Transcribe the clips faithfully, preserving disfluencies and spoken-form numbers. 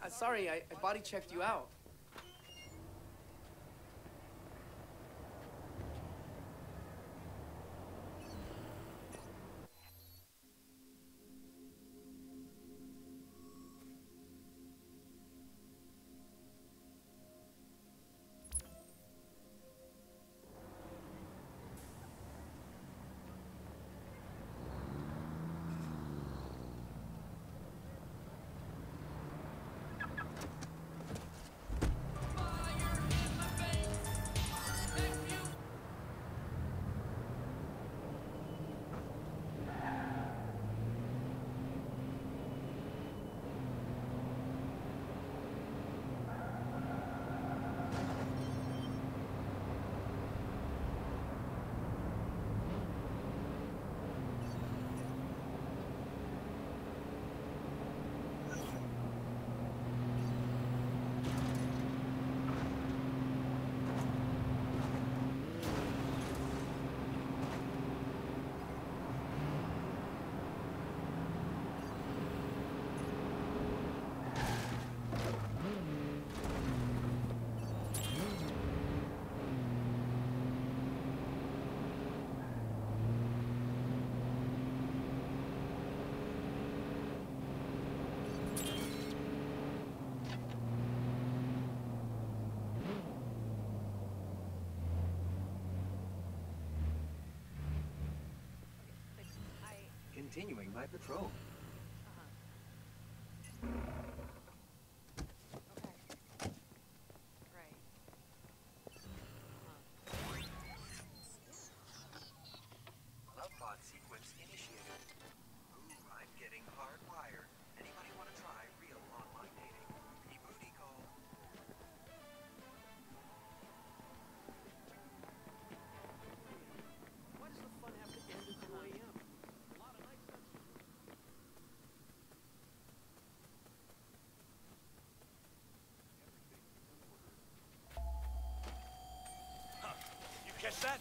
Uh, sorry, I, I body checked you out. Continuing my patrol. Upload sequence initiated. Ooh, I'm getting hardwired. Anybody want to try real online dating? Booty call. Why does the fun have to end at two A M? A lot of nice stuff. Huh. You catch that?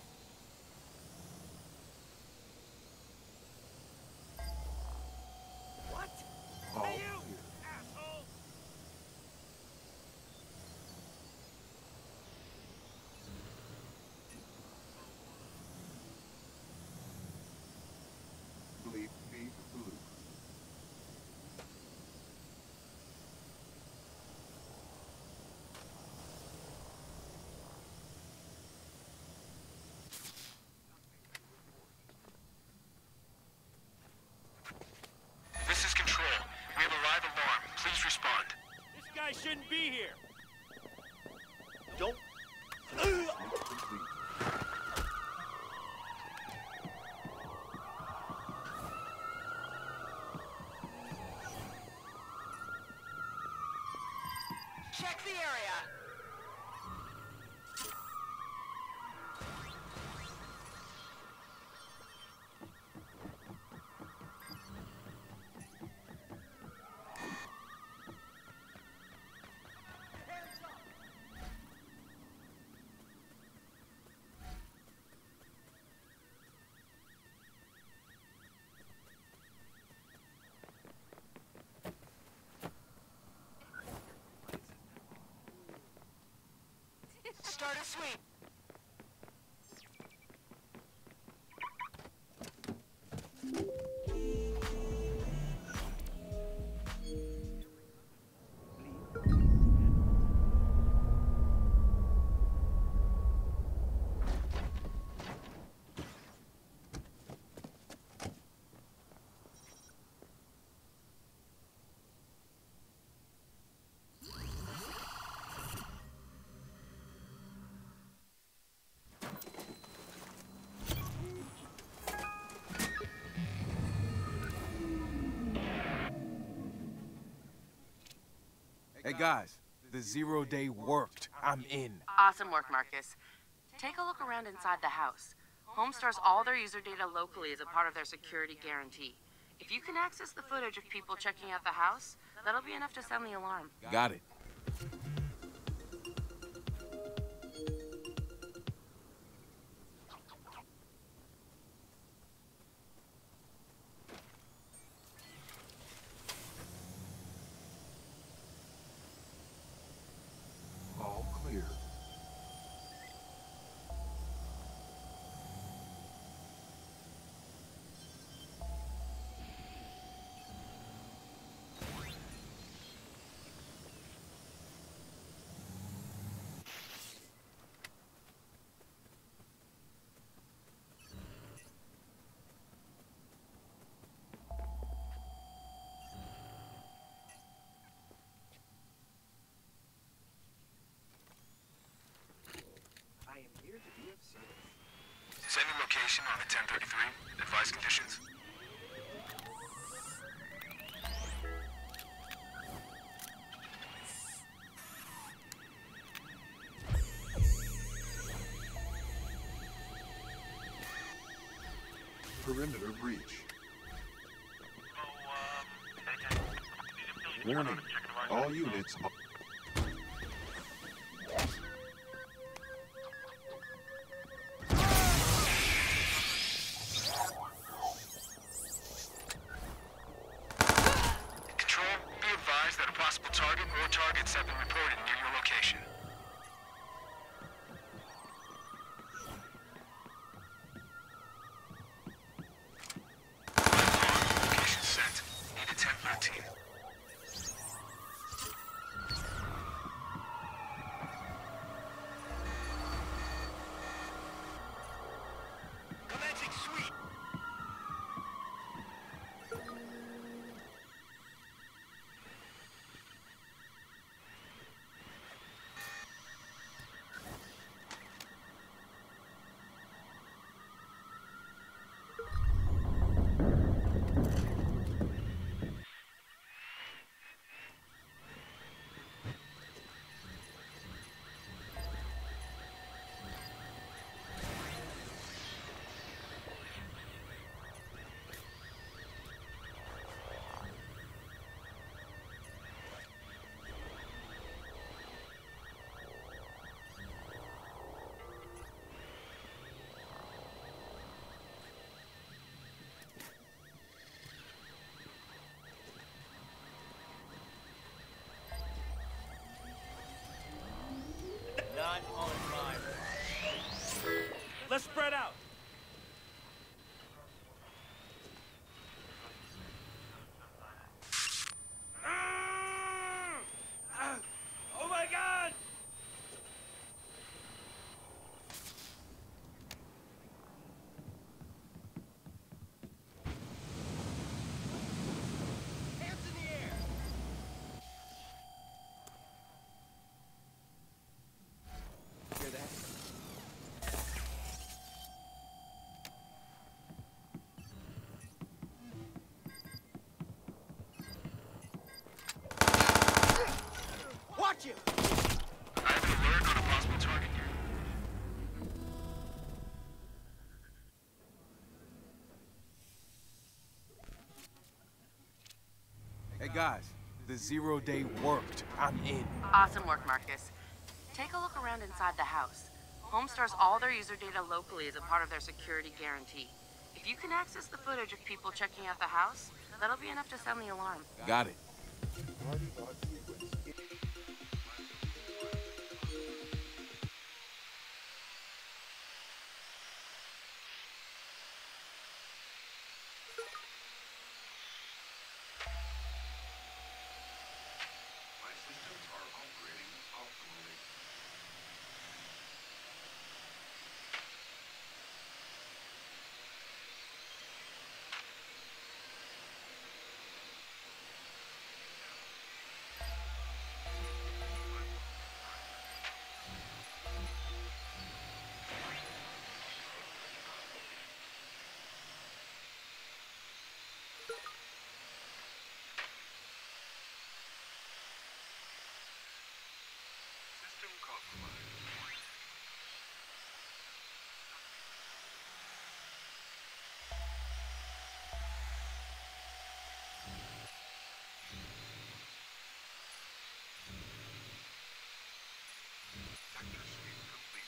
What? Oh, Hey, you! Asshole! bleep, beep, bloop. This is Control. We have a live alarm. Please respond. This guy shouldn't be here. Don't. Complete. Check the area. Start a sweep. Hey guys, the zero day worked. I'm in. Awesome work, Marcus. Take a look around inside the house. Haum stores all their user data locally as a part of their security guarantee. If you can access the footage of people checking out the house, that'll be enough to sound the alarm. Got it. Send your location on the ten thirty-three. Advise conditions. Perimeter breach. Warning. All units. Control, be advised that a possible target or targets have been reported near your location. Location sent. Need a ten thirteen. Commencing sweep. Not on time. Let's spread out. Oh my God! Hands in the air! Hear that? Watch him! I have an alert on a possible target here. Hey guys, the zero day worked. I'm in. Awesome work, Marcus. Take a look around inside the house. Haum stores all their user data locally as a part of their security guarantee. If you can access the footage of people checking out the house, that'll be enough to sound the alarm. Got it. My systems are operating optimally. System compromised. Sector sweep complete.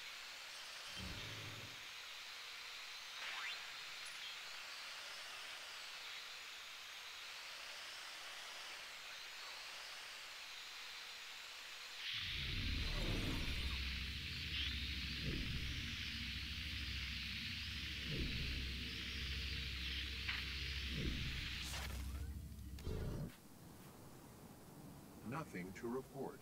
Nothing to report.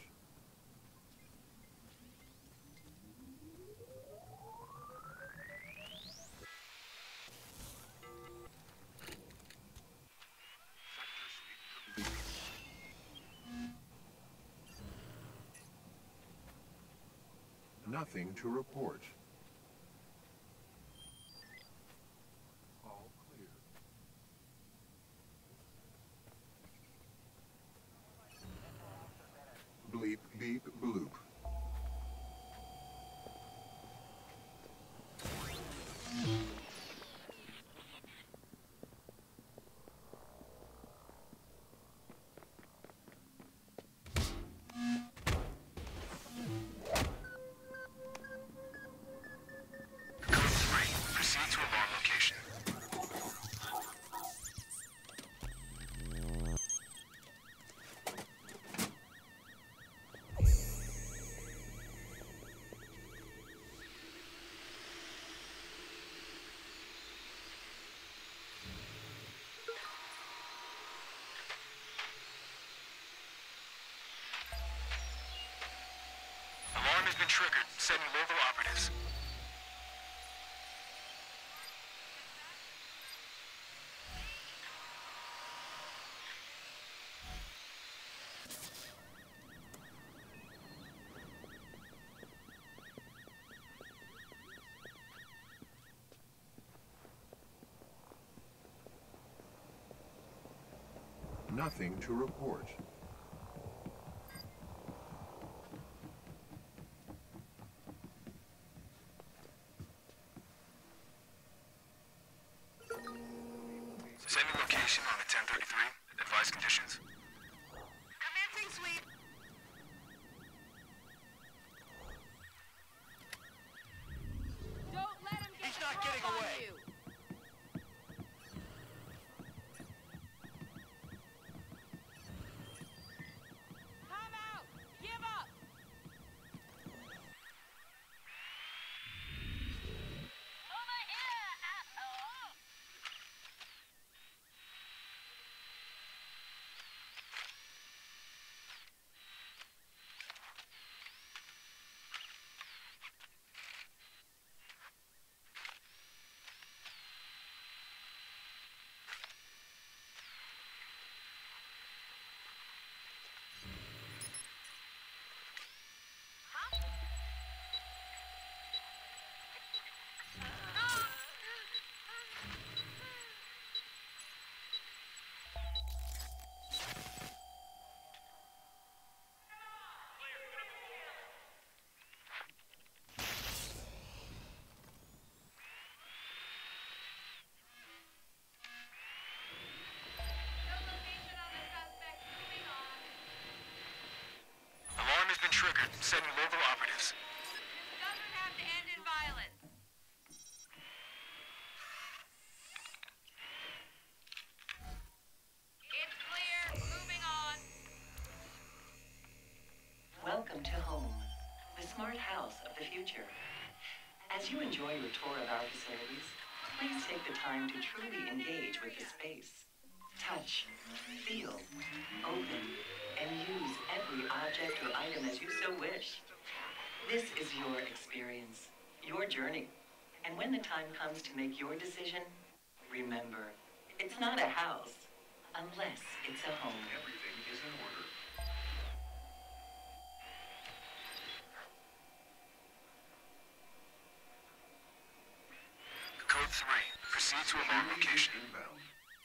Sector sweep complete. Nothing to report. triggered. Sending local operatives. Nothing to report. Sending location on the ten thirty-three. Advise conditions. Commencing sweep. Don't let him get He's the not drop getting on away. you. Time out. Give up. Over here, asshole. Alarm has been triggered. Sending local operatives. This doesn't have to end in violence. It's clear. Moving on. Welcome to Haum, the smart house of the future. As you enjoy your tour of our facilities, please take the time to truly engage with the space. Touch, feel, open, and use every object or item as you so wish. This is your experience, your journey. And when the time comes to make your decision, remember, it's not a house unless it's a home. Everything is in order. Code three. Proceed to alarm location. Inbound.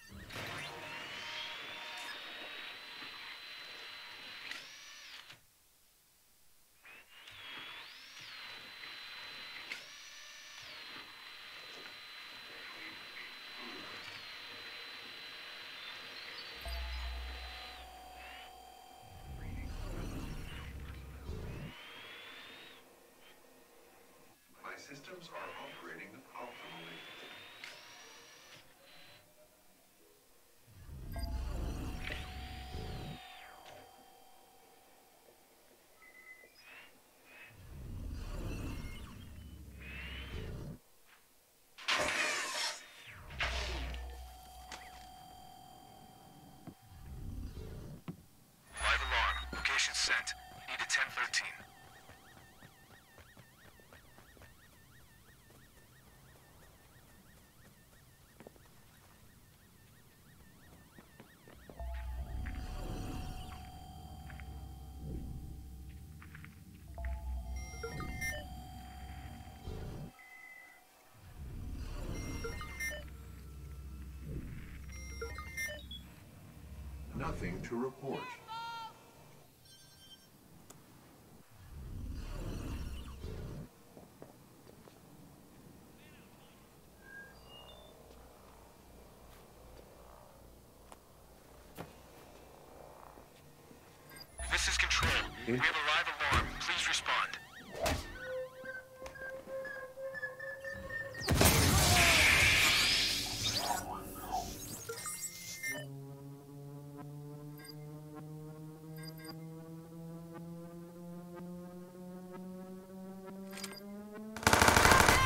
My systems are operating optimally. Live alarm. Location sent. Need a ten thirteen. Nothing to report. This is Control. We have a live alarm. Please respond.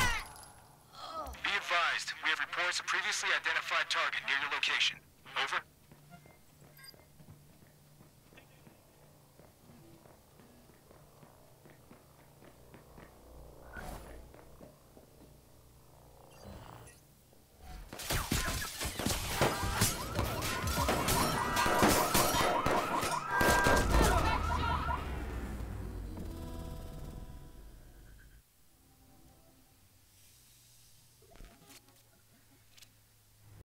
Be advised, we have reports of previously identified target near your location. Over.